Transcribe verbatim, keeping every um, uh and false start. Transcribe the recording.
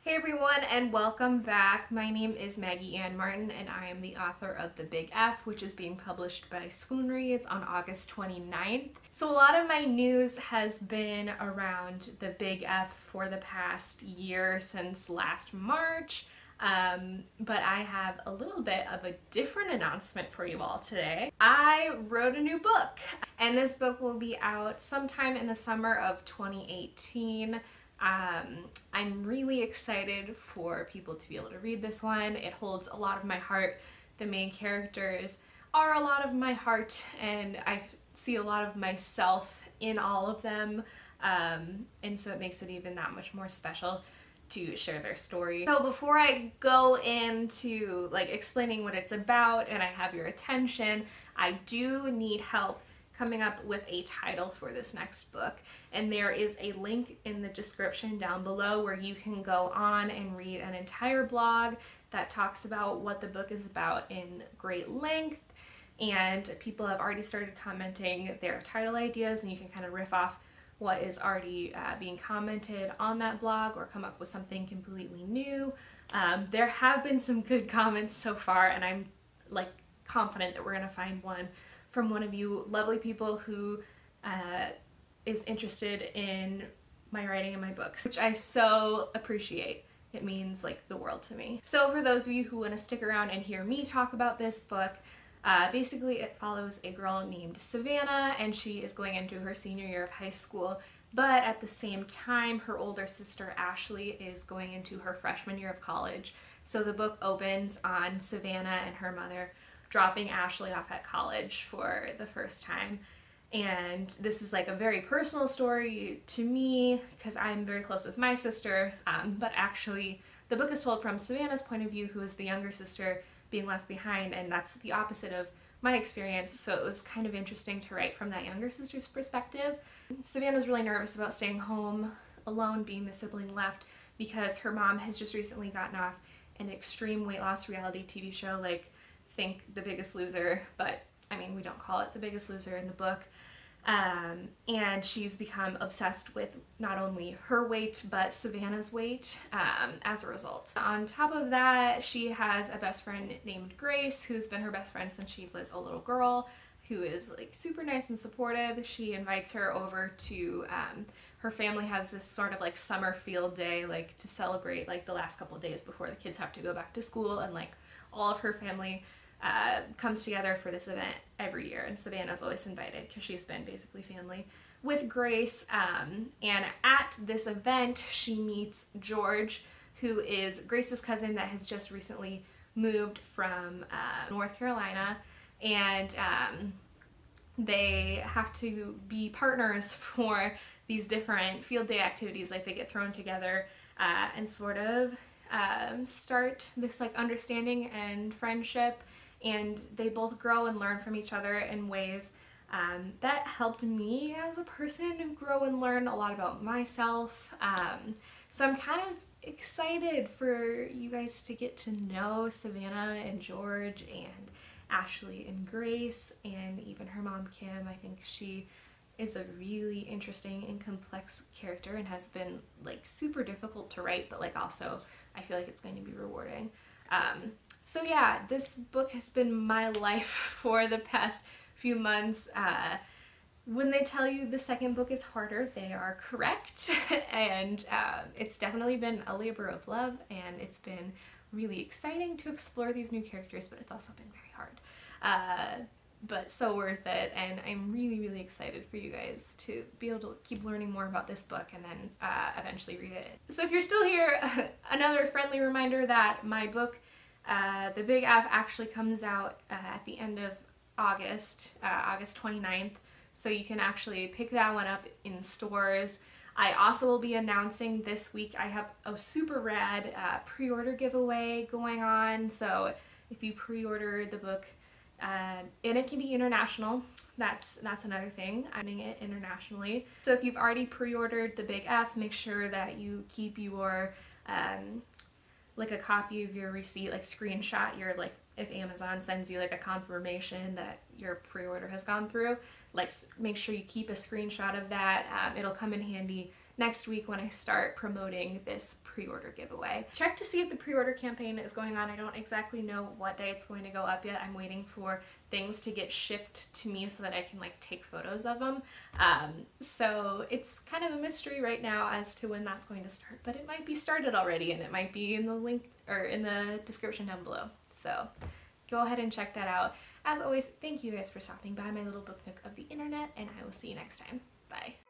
Hey everyone, and welcome back. My name is Maggie Ann Martin and I am the author of The Big F, which is being published by Swoon Reads on August twenty-ninth. So a lot of my news has been around The Big F for the past year since last March, um, but I have a little bit of a different announcement for you all today. I wrote a new book, and this book will be out sometime in the summer of twenty eighteen. Um, I'm really excited for people to be able to read this one. It holds a lot of my heart. The main characters are a lot of my heart, and I see a lot of myself in all of them, um, and so it makes it even that much more special to share their story. So before I go into like explaining what it's about and I have your attention, I do need help coming up with a title for this next book, and there is a link in the description down below where you can go on and read an entire blog that talks about what the book is about in great length, and people have already started commenting their title ideas, and you can kind of riff off what is already uh, being commented on that blog or come up with something completely new. Um, there have been some good comments so far, and I'm like confident that we're gonna find one from one of you lovely people who uh, is interested in my writing and my books, which I so appreciate. It means like the world to me. So for those of you who want to stick around and hear me talk about this book, uh, basically it follows a girl named Savannah, and she is going into her senior year of high school, but at the same time her older sister Ashley is going into her freshman year of college. So the book opens on Savannah and her mother dropping Ashley off at college for the first time. And this is like a very personal story to me because I'm very close with my sister, um, but actually the book is told from Savannah's point of view, who is the younger sister being left behind, and that's the opposite of my experience, so it was kind of interesting to write from that younger sister's perspective. Savannah's really nervous about staying home alone, being the sibling left, because her mom has just recently gotten off an extreme weight loss reality T V show, like think The Biggest Loser, but I mean we don't call it The Biggest Loser in the book, um, and she's become obsessed with not only her weight but Savannah's weight um, as a result. On top of that, she has a best friend named Grace, who's been her best friend since she was a little girl, who is like super nice and supportive. She invites her over to, um, her family has this sort of like summer field day, like to celebrate like the last couple of days before the kids have to go back to school, and like all of her family Uh, comes together for this event every year, and Savannah's always invited because she's been basically family with Grace. Um, and at this event she meets George, who is Grace's cousin that has just recently moved from uh, North Carolina, and um, they have to be partners for these different field day activities. Like they get thrown together uh, and sort of um, start this like understanding and friendship, and they both grow and learn from each other in ways um, that helped me as a person grow and learn a lot about myself. Um, so I'm kind of excited for you guys to get to know Savannah and George and Ashley and Grace, and even her mom Kim. I think she is a really interesting and complex character and has been like super difficult to write, but like also I feel like it's going to be rewarding. Um, so yeah, this book has been my life for the past few months. Uh, when they tell you the second book is harder, they are correct, and uh, it's definitely been a labor of love, and it's been really exciting to explore these new characters, but it's also been very hard. Uh, but so worth it, and I'm really really excited for you guys to be able to keep learning more about this book and then uh, eventually read it. So if you're still here, another friendly reminder that my book uh, The Big F actually comes out uh, at the end of August, uh, August twenty-ninth, so you can actually pick that one up in stores. I also will be announcing this week I have a super rad uh, pre-order giveaway going on, so if you pre-order the book, Uh, and it can be international. That's that's another thing. I'm doing it internationally. So if you've already pre-ordered The Big F, make sure that you keep your um, like a copy of your receipt, like screenshot your, like if Amazon sends you like a confirmation that your pre-order has gone through, like make sure you keep a screenshot of that. Um, it'll come in handy next week when I start promoting this pre-order giveaway. Check to see if the pre-order campaign is going on. I don't exactly know what day it's going to go up yet. I'm waiting for things to get shipped to me so that I can like take photos of them. Um, so it's kind of a mystery right now as to when that's going to start, but it might be started already and it might be in the link or in the description down below. So go ahead and check that out. As always, thank you guys for stopping by my little book nook of the internet, and I will see you next time. Bye.